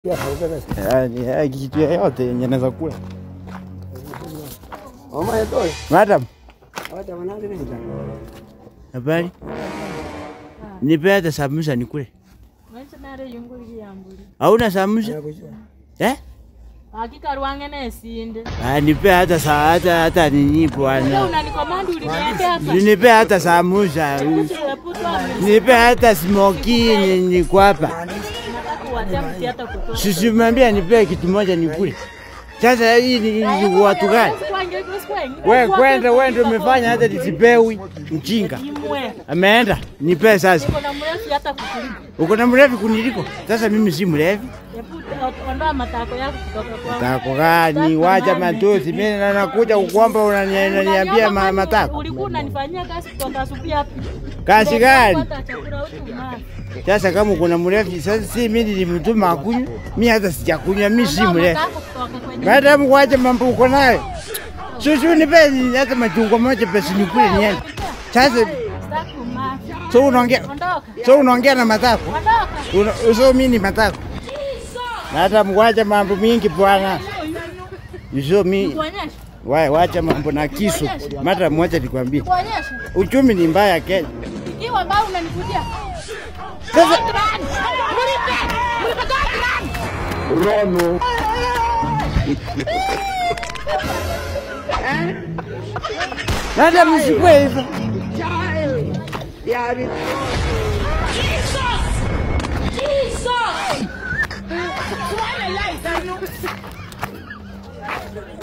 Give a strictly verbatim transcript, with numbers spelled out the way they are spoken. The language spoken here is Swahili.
Yaani kitu yote yenye naweza kula. Mama yetu. Madam. Wacha wanali nenda. Habari? Nipe hata samusa nikule. Wacha nare yunguli yambuli. Hauna samusa? Eh? Hakika ruange na sinde. Ah, nipe hata saa hata hata nini bwana. Unanikomandi uliniambia hapa. Nipe hata samusa. Nipe hata smoky ni kwa hapa. Sisi mwambia nipe kitu moja nikule. Sasa hii ni watu gani? Wewe kwenda wewe ndio umefanya hata nisipewi mjinga. Ameenda nipe sasa. Uko na mrefu hata kukuliko. Uko na mrefu kuniliko. Sasa mimi si mrefu. Ondoa matako yako kutoka kwangu. Matako gani? Wacha matosi. Mimi nakuja kukuomba unaniambia matako. Ulikuwa unanifanyia kazi kutoka asubuhi hapa. Kazi gani? Sasa kama kuna mrefu sasa si mimi nilimtuma akunywe. Mimi hata sijakunywa mimi si mrefu. Baada mwache mambo uko nayo. Sio nipe hata machungwa moja pesa nikule niende. Sasa so unaongea so unaongea na matako. Uso mimi ni matako. Hata mwache mambo mingi bwana. Hizo mimi Wae wacha mambo na kisu. Mata mwacha nikwambie. Uchumi ni mbaya Kenya. Ikiwa mbao unanikujia. Sasa Rono. Nada msikwe hivyo. Yari. Jesus! Jesus! Why life?